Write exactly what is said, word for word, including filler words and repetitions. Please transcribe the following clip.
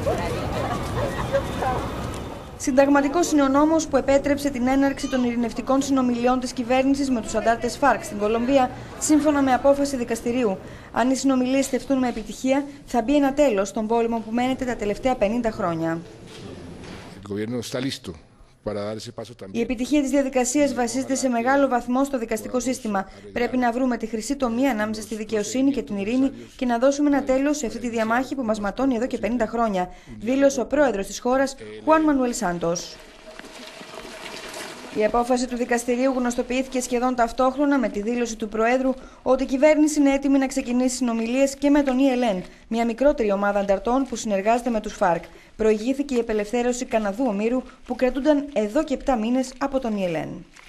Συνταγματικός είναι ο νόμος που επέτρεψε την έναρξη των ειρηνευτικών συνομιλιών της κυβέρνησης με τους αντάρτες ΦΑΡΚ στην Κολομβία, σύμφωνα με απόφαση δικαστηρίου. Αν οι συνομιλίες στεφτούν με επιτυχία, θα μπει ένα τέλος στον πόλεμο που μένεται τα τελευταία πενήντα χρόνια. Η επιτυχία της διαδικασίας βασίζεται σε μεγάλο βαθμό στο δικαστικό σύστημα. Πρέπει να βρούμε τη χρυσή τομή ανάμεσα στη δικαιοσύνη και την ειρήνη και να δώσουμε ένα τέλος σε αυτή τη διαμάχη που μας ματώνει εδώ και πενήντα χρόνια, δήλωσε ο πρόεδρος της χώρας, Χουάν Μανουέλ Σάντος. Η απόφαση του δικαστηρίου γνωστοποιήθηκε σχεδόν ταυτόχρονα με τη δήλωση του Προέδρου ότι η κυβέρνηση είναι έτοιμη να ξεκινήσει συνομιλίες και με τον ι ελ εν, μια μικρότερη ομάδα ανταρτών που συνεργάζεται με τους ΦΑΡΚ. Προηγήθηκε η απελευθέρωση Καναδού Ομήρου που κρατούνταν εδώ και επτά μήνες από τον ι ελ εν.